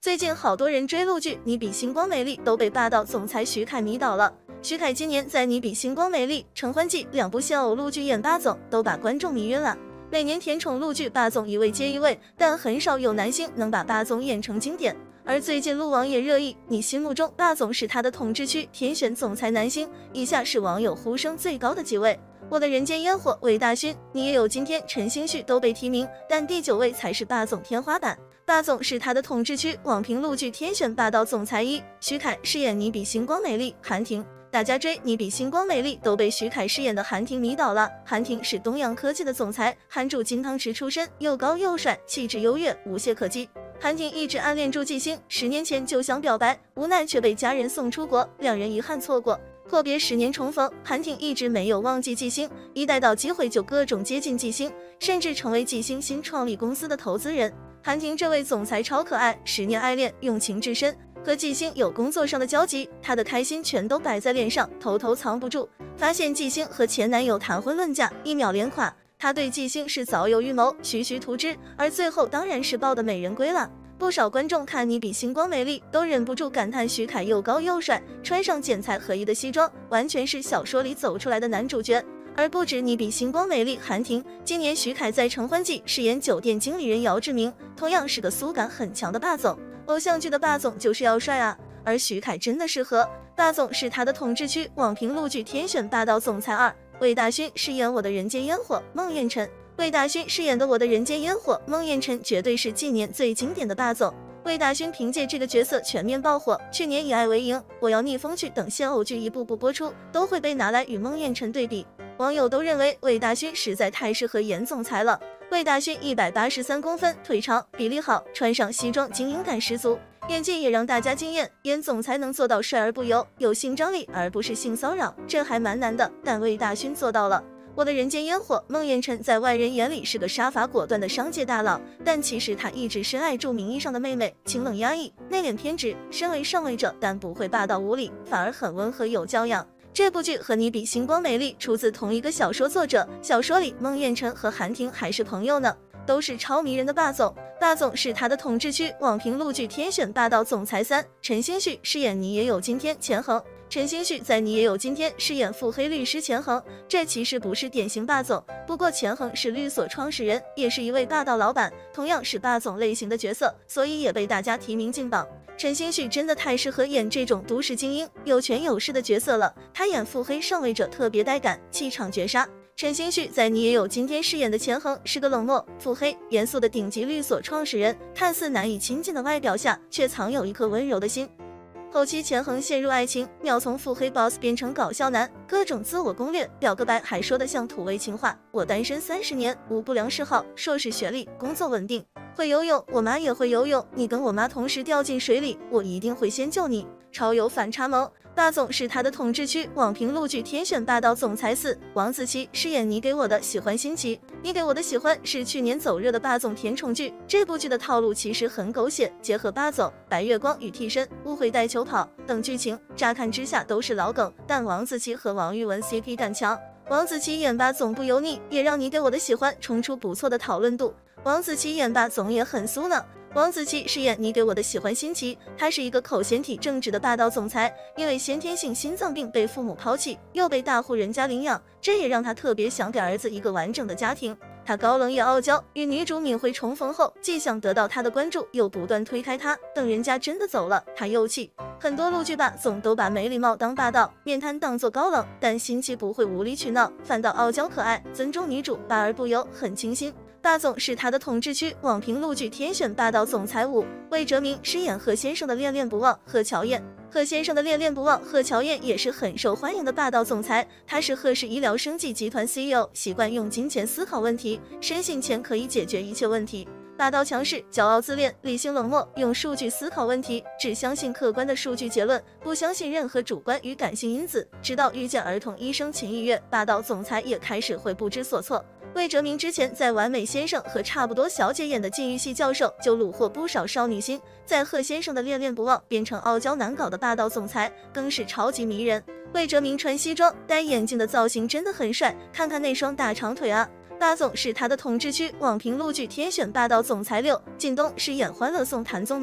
最近好多人追陆剧《你比星光美丽》，都被霸道总裁徐凯迷倒了。徐凯今年在《你比星光美丽》《承欢记》两部现偶陆剧演霸总，都把观众迷晕了。每年甜宠陆剧霸总一位接一位，但很少有男星能把霸总演成经典。而最近陆网也热议，你心目中霸总是他的统治区天选总裁男星，以下是网友呼声最高的几位。我的人间烟火魏大勋，你也有今天，陈星旭都被提名，但第9位才是霸总天花板。霸总是他的统治区，网评陆剧天选霸道总裁1，徐凯饰演你比星光美丽韩婷。大家追你比星光美丽都被徐凯饰演的韩婷迷倒了。韩婷是东阳科技的总裁，韩主金汤匙出身，又高又帅，气质优越，无懈可击。韩婷一直暗恋祝纪星，10年前就想表白，无奈却被家人送出国，两人遗憾错过。阔别10年重逢，韩婷一直没有忘记纪星，一逮到机会就各种接近纪星，甚至成为纪星新创立公司的投资人。韩婷这位总裁超可爱，10年爱恋，用情至深，和纪星有工作上的交集，她的开心全都摆在脸上，偷偷藏不住。发现纪星和前男友谈婚论嫁，一秒连垮。她对纪星是早有预谋，徐徐图之，而最后当然是抱得美人归了。不少观众看你比星光美丽，都忍不住感叹徐凯又高又帅，穿上剪裁合一的西装，完全是小说里走出来的男主角。而不止你比星光美丽韩婷，今年徐凯在《承欢记》饰演酒店经理人姚志明，同样是个苏感很强的霸总。偶像剧的霸总就是要帅啊，而徐凯真的适合。霸总是他的统治区，网评陆剧天选霸道总裁2，魏大勋饰演我的人间烟火孟宴臣。魏大勋饰演的我的人间烟火孟宴臣绝对是近年最经典的霸总。魏大勋凭借这个角色全面爆火，去年以爱为营、我要逆风去等现偶剧一步步播出，都会被拿来与孟宴臣对比。网友都认为魏大勋实在太适合演总裁了。魏大勋183公分，腿长，比例好，穿上西装精英感十足，演技也让大家惊艳。演总裁能做到帅而不油，有性张力而不是性骚扰，这还蛮难的，但魏大勋做到了。我的人间烟火孟宴臣在外人眼里是个杀伐果断的商界大佬，但其实他一直深爱著名义上的妹妹，清冷压抑，内敛偏执。身为上位者，但不会霸道无理，反而很温和有教养。这部剧和你比星光美丽出自同一个小说作者，小说里孟宴臣和韩婷还是朋友呢，都是超迷人的霸总。霸总是他的统治区，网评陆剧天选霸道总裁3，陈星旭饰演你也有今天钱衡。陈星旭在你也有今天饰演腹黑律师钱衡，这其实不是典型霸总，不过钱衡是律所创始人，也是一位霸道老板，同样是霸总类型的角色，所以也被大家提名进榜。陈星旭真的太适合演这种都市精英、有权有势的角色了，他演腹黑上位者特别带感，气场绝杀。陈星旭在你也有今天饰演的钱衡是个冷漠、腹黑、严肃的顶级律所创始人，看似难以亲近的外表下，却藏有一颗温柔的心。后期钱衡陷入爱情，秒从腹黑 boss 变成搞笑男，各种自我攻略，表个白还说得像土味情话。我单身30年，无不良嗜好，硕士学历，工作稳定，会游泳，我妈也会游泳，你跟我妈同时掉进水里，我一定会先救你。超有反差萌。霸总是他的统治区，网评陆剧天选霸道总裁4，王子琪饰演你给我的喜欢新奇。你给我的喜欢是去年走热的霸总甜宠剧，这部剧的套路其实很狗血，结合霸总、白月光与替身、误会带球跑等剧情，乍看之下都是老梗，但王子琪和王玉雯 CP 感强。王子琪演霸总不油腻，也让你给我的喜欢冲出不错的讨论度。王子琪演霸总也很酥呢。王子琪饰演你给我的喜欢新奇，他是一个口嫌体正直的霸道总裁，因为先天性心脏病被父母抛弃，又被大户人家领养，这也让他特别想给儿子一个完整的家庭。他高冷也傲娇，与女主敏慧重逢后，既想得到她的关注，又不断推开她，等人家真的走了，他又气。很多陆剧霸总都把没礼貌当霸道，面瘫当作高冷，但新奇不会无理取闹，反倒傲娇可爱，尊重女主，霸而不油，很清新。霸总是他的统治区，网评陆剧天选霸道总裁5，魏哲鸣饰演贺先生的恋恋不忘贺乔燕。贺先生的恋恋不忘贺乔燕也是很受欢迎的霸道总裁，他是贺氏医疗生技集团 CEO， 习惯用金钱思考问题，深信钱可以解决一切问题。霸道强势，骄傲自恋，理性冷漠，用数据思考问题，只相信客观的数据结论，不相信任何主观与感性因子。直到遇见儿童医生秦逸月，霸道总裁也开始会不知所措。魏哲鸣之前在《完美先生》和差不多小姐演的禁欲系教授就虏获不少少女心，在贺先生的恋恋不忘变成傲娇难搞的霸道总裁，更是超级迷人。魏哲鸣穿西装戴眼镜的造型真的很帅，看看那双大长腿啊！霸总是他的统治区，网评陆剧天选霸道总裁6，靳东饰演欢乐颂谭宗明。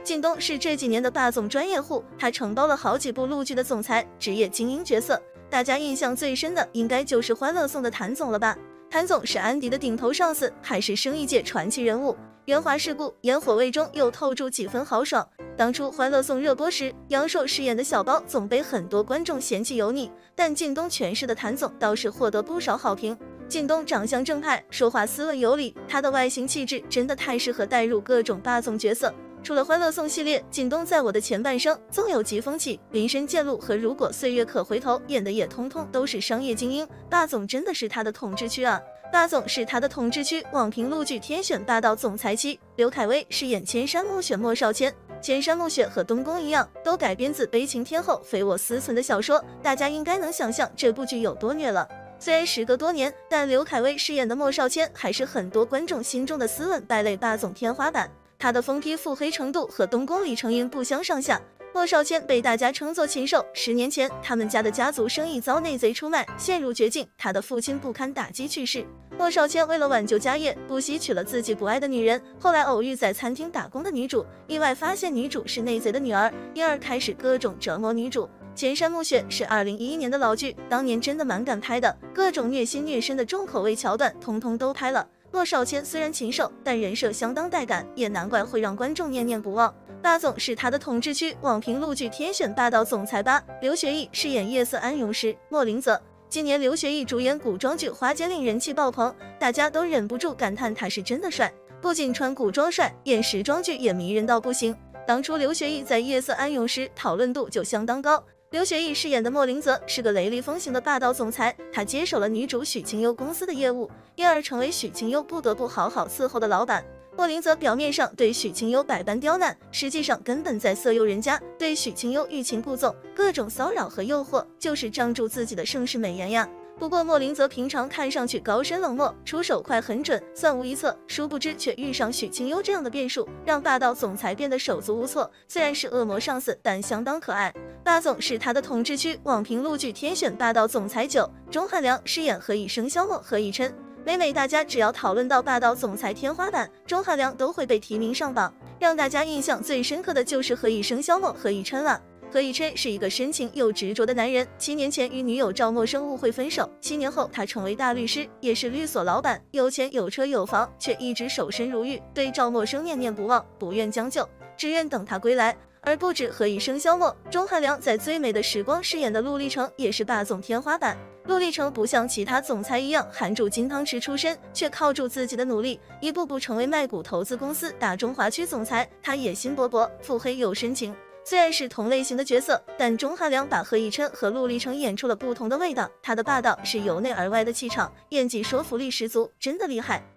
靳东是这几年的霸总专业户，他承包了好几部陆剧的总裁，职业精英角色。大家印象最深的应该就是《欢乐颂》的谭总了吧？谭总是安迪的顶头上司，还是生意界传奇人物。圆滑世故，烟火味中又透出几分豪爽。当初《欢乐颂》热播时，杨烁饰演的小包总被很多观众嫌弃油腻，但靳东诠释的谭总倒是获得不少好评。靳东长相正派，说话斯文有礼，他的外形气质真的太适合带入各种霸总角色。除了《欢乐颂》系列，靳东在我的前半生、纵有疾风起、林深见鹿和如果岁月可回头演的也通通都是商业精英。霸总真的是他的统治区啊！霸总是他的统治区，网评陆剧天选霸道总裁期。刘恺威饰演千山暮雪莫少谦。千山暮雪和东宫一样，都改编自悲情天后非我思存的小说，大家应该能想象这部剧有多虐了。虽然时隔多年，但刘恺威饰演的莫少谦还是很多观众心中的斯文败类霸总天花板。他的疯批腹黑程度和东宫李成英不相上下。莫少谦被大家称作禽兽，10年前他们家的家族生意遭内贼出卖，陷入绝境，他的父亲不堪打击去世。莫少谦为了挽救家业，不惜娶了自己不爱的女人，后来偶遇在餐厅打工的女主，意外发现女主是内贼的女儿，因而开始各种折磨女主。千山暮雪是2011年的老剧，当年真的蛮敢拍的，各种虐心虐身的重口味桥段通通都拍了。莫少谦虽然禽兽，但人设相当带感，也难怪会让观众念念不忘。霸总是他的统治区，网评陆剧天选霸道总裁吧。刘学义饰演夜色安永时，莫林泽。今年刘学义主演古装剧《花间令》人气爆棚，大家都忍不住感叹他是真的帅，不仅穿古装帅，演时装剧也迷人到不行。当初刘学义在夜色安永时讨论度就相当高。刘学义饰演的莫林泽是个雷厉风行的霸道总裁，他接手了女主许清幽公司的业务，因而成为许清幽不得不好好伺候的老板。莫林泽表面上对许清幽百般刁难，实际上根本在色诱人家，对许清幽欲擒故纵，各种骚扰和诱惑，就是仗住自己的盛世美颜呀。不过莫林泽平常看上去高深冷漠，出手快很准，算无一策，殊不知却遇上许清幽这样的变数，让霸道总裁变得手足无措。虽然是恶魔上司，但相当可爱。霸总是他的统治区，网评陆剧天选霸道总裁9，钟汉良饰演何以笙箫默何以琛。每大家只要讨论到霸道总裁天花板，钟汉良都会被提名上榜。让大家印象最深刻的就是何以笙箫默何以琛了。何以琛是一个深情又执着的男人，7年前与女友赵默笙误会分手，7年后他成为大律师，也是律所老板，有钱有车有房，却一直守身如玉，对赵默笙念念不忘，不愿将就，只愿等他归来。而不止何以笙箫默，钟汉良在《最美的时光》饰演的陆励成也是霸总天花板。陆励成不像其他总裁一样含住金汤匙出身，却靠住自己的努力，一步步成为麦谷投资公司大中华区总裁。他野心勃勃，腹黑又深情。虽然是同类型的角色，但钟汉良把何以琛和陆励成演出了不同的味道。他的霸道是由内而外的气场，演技说服力十足，真的厉害。